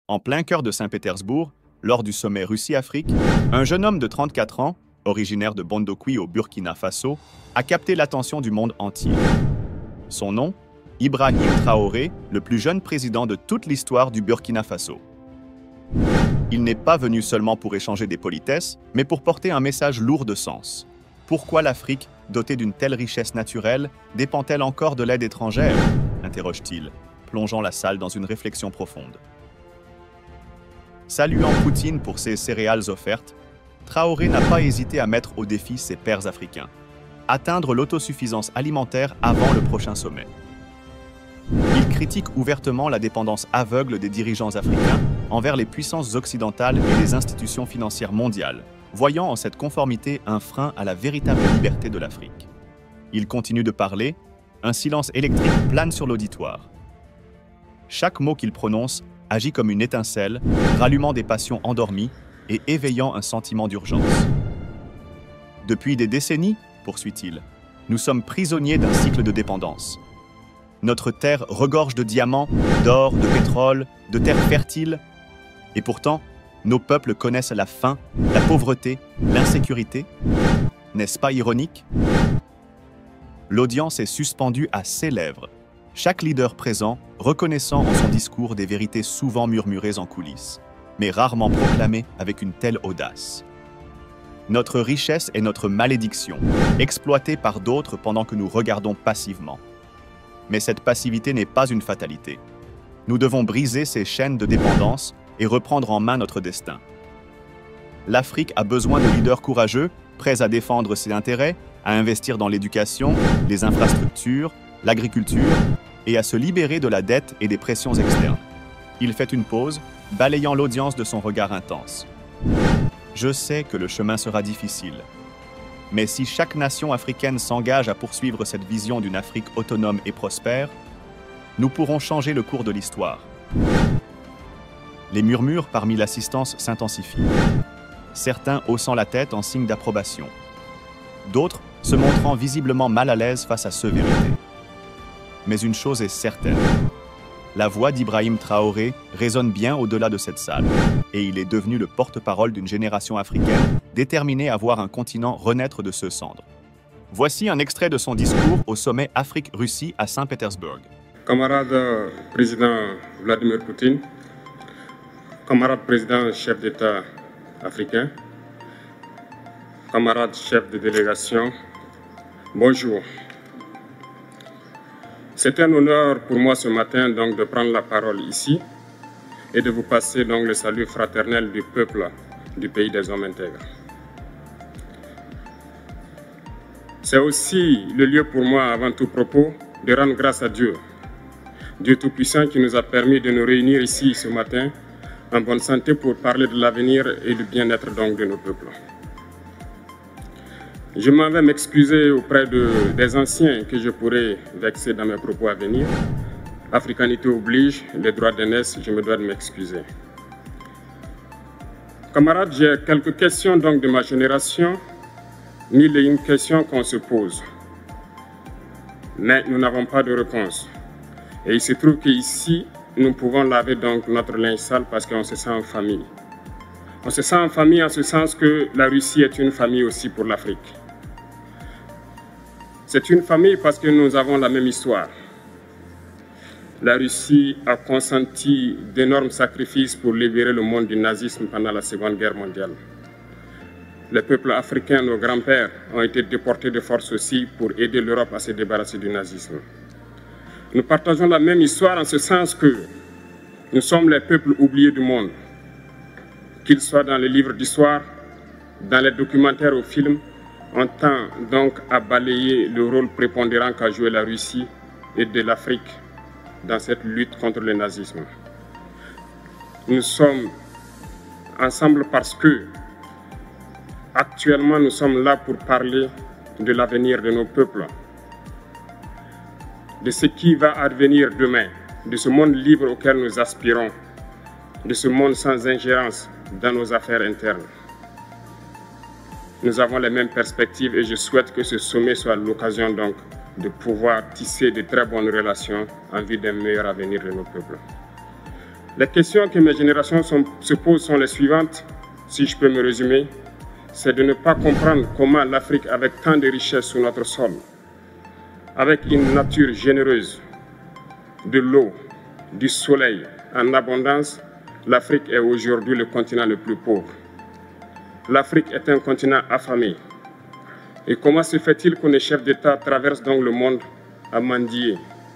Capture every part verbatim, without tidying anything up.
En plein cœur de Saint-Pétersbourg, lors du sommet Russie-Afrique, un jeune homme de trente-quatre ans, originaire de Bondokwi au Burkina Faso, a capté l'attention du monde entier. Son nom, Ibrahim Traoré, le plus jeune président de toute l'histoire du Burkina Faso. Il n'est pas venu seulement pour échanger des politesses, mais pour porter un message lourd de sens. Pourquoi l'Afrique, dotée d'une telle richesse naturelle, dépend-elle encore de l'aide étrangère ? Interroge-t-il, plongeant la salle dans une réflexion profonde. Saluant Poutine pour ses céréales offertes, Traoré n'a pas hésité à mettre au défi ses pairs africains. Atteindre l'autosuffisance alimentaire avant le prochain sommet. Il critique ouvertement la dépendance aveugle des dirigeants africains envers les puissances occidentales et les institutions financières mondiales, voyant en cette conformité un frein à la véritable liberté de l'Afrique. Il continue de parler, un silence électrique plane sur l'auditoire. Chaque mot qu'il prononce agit comme une étincelle, rallumant des passions endormies et éveillant un sentiment d'urgence. Depuis des décennies, poursuit-il, nous sommes prisonniers d'un cycle de dépendance. Notre terre regorge de diamants, d'or, de pétrole, de terres fertiles. Et pourtant, nos peuples connaissent la faim, la pauvreté, l'insécurité. N'est-ce pas ironique? L'audience est suspendue à ses lèvres, chaque leader présent reconnaissant en son discours des vérités souvent murmurées en coulisses, mais rarement proclamées avec une telle audace. Notre richesse est notre malédiction, exploitée par d'autres pendant que nous regardons passivement. Mais cette passivité n'est pas une fatalité. Nous devons briser ces chaînes de dépendance et reprendre en main notre destin. L'Afrique a besoin de leaders courageux, prêts à défendre ses intérêts, à investir dans l'éducation, les infrastructures, l'agriculture et à se libérer de la dette et des pressions externes. Il fait une pause, balayant l'audience de son regard intense. Je sais que le chemin sera difficile. Mais si chaque nation africaine s'engage à poursuivre cette vision d'une Afrique autonome et prospère, nous pourrons changer le cours de l'histoire. Les murmures parmi l'assistance s'intensifient, certains haussant la tête en signe d'approbation, d'autres se montrant visiblement mal à l'aise face à ce vérité. Mais une chose est certaine, la voix d'Ibrahim Traoré résonne bien au-delà de cette salle, et il est devenu le porte-parole d'une génération africaine déterminée à voir un continent renaître de ce cendre. Voici un extrait de son discours au sommet Afrique-Russie à Saint-Pétersbourg. Camarade président Vladimir Poutine, camarade président chef d'État africain, camarade chef de délégation, bonjour. C'est un honneur pour moi ce matin donc de prendre la parole ici et de vous passer donc le salut fraternel du peuple du pays des hommes intègres. C'est aussi le lieu pour moi, avant tout propos, de rendre grâce à Dieu, Dieu Tout-Puissant qui nous a permis de nous réunir ici ce matin en bonne santé pour parler de l'avenir et du bien-être donc de nos peuples. Je m'en vais m'excuser auprès de, des anciens que je pourrais vexer dans mes propos à venir. Africanité oblige, les droits d'aînesse, je me dois de m'excuser. Camarades, j'ai quelques questions donc de ma génération, mille et une questions qu'on se pose. Mais nous n'avons pas de réponse. Et il se trouve qu'ici, nous pouvons laver donc notre linge sale parce qu'on se sent en famille. On se sent en famille en ce sens que la Russie est une famille aussi pour l'Afrique. C'est une famille parce que nous avons la même histoire. La Russie a consenti d'énormes sacrifices pour libérer le monde du nazisme pendant la Seconde Guerre mondiale. Les peuples africains, nos grands-pères, ont été déportés de force aussi pour aider l'Europe à se débarrasser du nazisme. Nous partageons la même histoire en ce sens que nous sommes les peuples oubliés du monde. Qu'ils soient dans les livres d'histoire, dans les documentaires ou films, on tend donc à balayer le rôle prépondérant qu'a joué la Russie et de l'Afrique dans cette lutte contre le nazisme. Nous sommes ensemble parce que actuellement nous sommes là pour parler de l'avenir de nos peuples, de ce qui va advenir demain, de ce monde libre auquel nous aspirons, de ce monde sans ingérence dans nos affaires internes. Nous avons les mêmes perspectives et je souhaite que ce sommet soit l'occasion donc de pouvoir tisser de très bonnes relations en vue d'un meilleur avenir de nos peuples. Les questions que mes générations sont, se posent sont les suivantes, si je peux me résumer. C'est de ne pas comprendre comment l'Afrique, avec tant de richesses sur notre sol, avec une nature généreuse, de l'eau, du soleil en abondance, l'Afrique est aujourd'hui le continent le plus pauvre. L'Afrique est un continent affamé. Et comment se fait-il que les chefs d'État traversent donc le monde à mendier?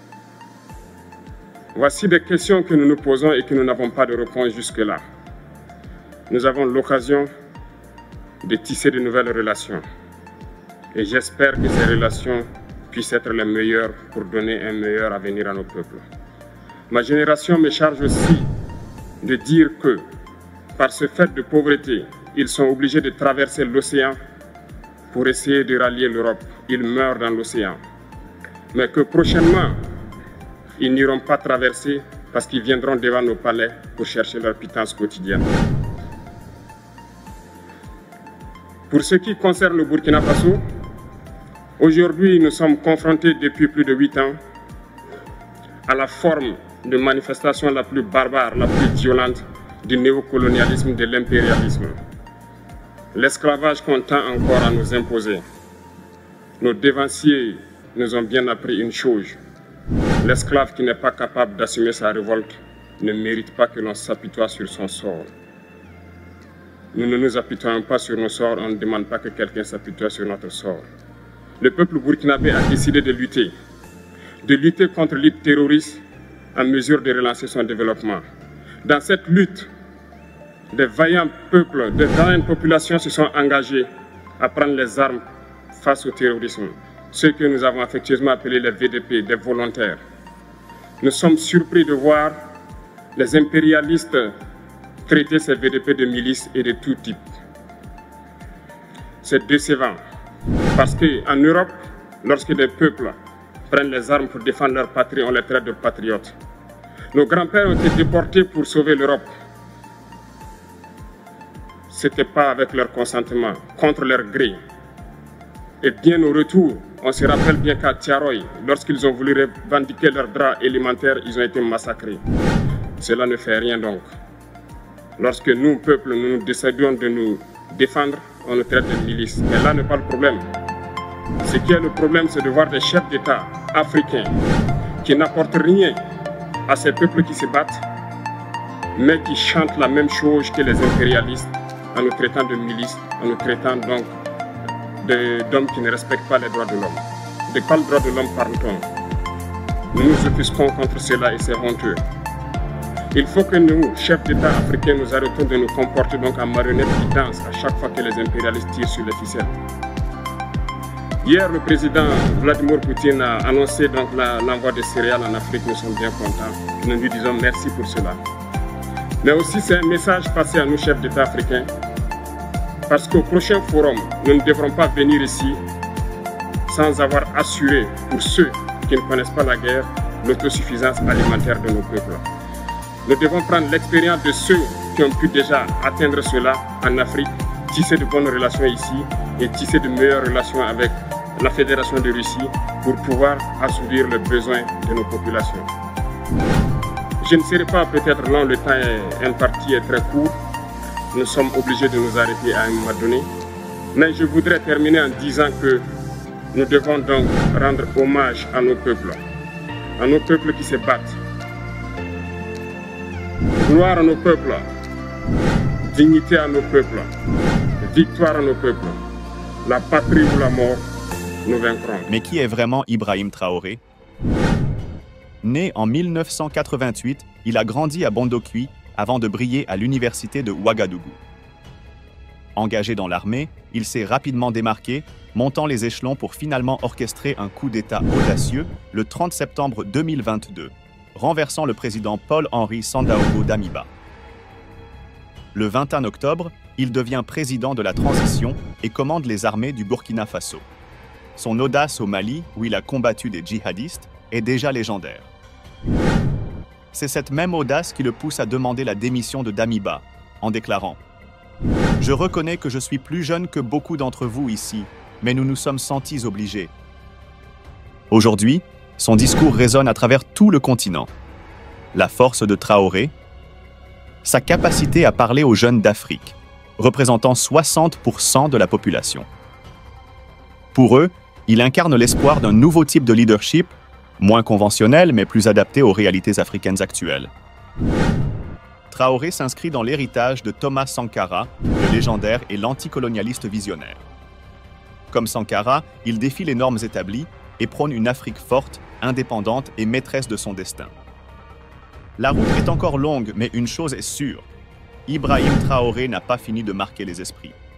Voici des questions que nous nous posons et que nous n'avons pas de réponse jusque-là. Nous avons l'occasion de tisser de nouvelles relations. Et j'espère que ces relations puissent être les meilleures pour donner un meilleur avenir à nos peuples. Ma génération me charge aussi de dire que, par ce fait de pauvreté, ils sont obligés de traverser l'océan pour essayer de rallier l'Europe. Ils meurent dans l'océan. Mais que prochainement, ils n'iront pas traverser parce qu'ils viendront devant nos palais pour chercher leur pitance quotidienne. Pour ce qui concerne le Burkina Faso, aujourd'hui nous sommes confrontés depuis plus de huit ans à la forme de manifestation la plus barbare, la plus violente du néocolonialisme, de l'impérialisme. L'esclavage qu'on tend encore à nous imposer. Nos dévanciers nous ont bien appris une chose. L'esclave qui n'est pas capable d'assumer sa révolte ne mérite pas que l'on s'apitoie sur son sort. Nous ne nous apitoyons pas sur nos sorts, on ne demande pas que quelqu'un s'apitoie sur notre sort. Le peuple burkinabé a décidé de lutter, de lutter contre les terroristes en mesure de relancer son développement. Dans cette lutte, des vaillants peuples, des vaillantes populations se sont engagées à prendre les armes face au terrorisme, ceux que nous avons affectueusement appelés les V D P, des volontaires. Nous sommes surpris de voir les impérialistes traiter ces V D P de milices et de tout type. C'est décevant, parce qu'en Europe, lorsque des peuples prennent les armes pour défendre leur patrie, on les traite de patriotes. Nos grands-pères ont été déportés pour sauver l'Europe. Ce n'était pas avec leur consentement, contre leur gré. Et bien au retour, on se rappelle bien qu'à Tiaroy, lorsqu'ils ont voulu revendiquer leurs droits élémentaires, ils ont été massacrés. Cela ne fait rien donc. Lorsque nous, peuple, nous nous décidons de nous défendre, on nous traite de milices. Mais là n'est pas le problème. Ce qui est le problème, c'est de voir des chefs d'État africains qui n'apportent rien à ces peuples qui se battent, mais qui chantent la même chose que les impérialistes en nous traitant de milices, en nous traitant donc d'hommes qui ne respectent pas les droits de l'homme. De quel droit de l'homme parle-t-on? Nous nous offusquons contre cela et c'est honteux. Il faut que nous, chefs d'État africains, nous arrêtons de nous comporter donc en marionnettes qui dansent à chaque fois que les impérialistes tirent sur les ficelles. Hier, le président Vladimir Poutine a annoncé donc l'envoi de céréales en Afrique. Nous sommes bien contents. Nous lui disons merci pour cela. Mais aussi, c'est un message passé à nous, chefs d'État africains, parce qu'au prochain forum, nous ne devrons pas venir ici sans avoir assuré, pour ceux qui ne connaissent pas la guerre, l'autosuffisance alimentaire de nos peuples. Nous devons prendre l'expérience de ceux qui ont pu déjà atteindre cela en Afrique, tisser de bonnes relations ici et tisser de meilleures relations avec la Fédération de Russie pour pouvoir assouvir les besoins de nos populations. Je ne serai pas peut-être long, le temps est imparti est très court. Nous sommes obligés de nous arrêter à un moment donné. Mais je voudrais terminer en disant que nous devons donc rendre hommage à nos peuples, à nos peuples qui se battent. Gloire à nos peuples, dignité à nos peuples, victoire à nos peuples. La patrie ou la mort, nous vaincrons. Mais qui est vraiment Ibrahim Traoré? Né en mille neuf cent quatre-vingt-huit, il a grandi à Bondokui avant de briller à l'université de Ouagadougou. Engagé dans l'armée, il s'est rapidement démarqué, montant les échelons pour finalement orchestrer un coup d'État audacieux le trente septembre deux mille vingt-deux, renversant le président Paul-Henri Sandaogo Damiba. Le vingt et un octobre, il devient président de la transition et commande les armées du Burkina Faso. Son audace au Mali, où il a combattu des djihadistes, est déjà légendaire. C'est cette même audace qui le pousse à demander la démission de Damiba, en déclarant « Je reconnais que je suis plus jeune que beaucoup d'entre vous ici, mais nous nous sommes sentis obligés. » Aujourd'hui, son discours résonne à travers tout le continent. La force de Traoré, sa capacité à parler aux jeunes d'Afrique, représentant soixante pour cent de la population. Pour eux, il incarne l'espoir d'un nouveau type de leadership, moins conventionnel mais plus adapté aux réalités africaines actuelles. Traoré s'inscrit dans l'héritage de Thomas Sankara, le légendaire et l'anticolonialiste visionnaire. Comme Sankara, il défie les normes établies et prône une Afrique forte, indépendante et maîtresse de son destin. La route est encore longue, mais une chose est sûre, Ibrahim Traoré n'a pas fini de marquer les esprits.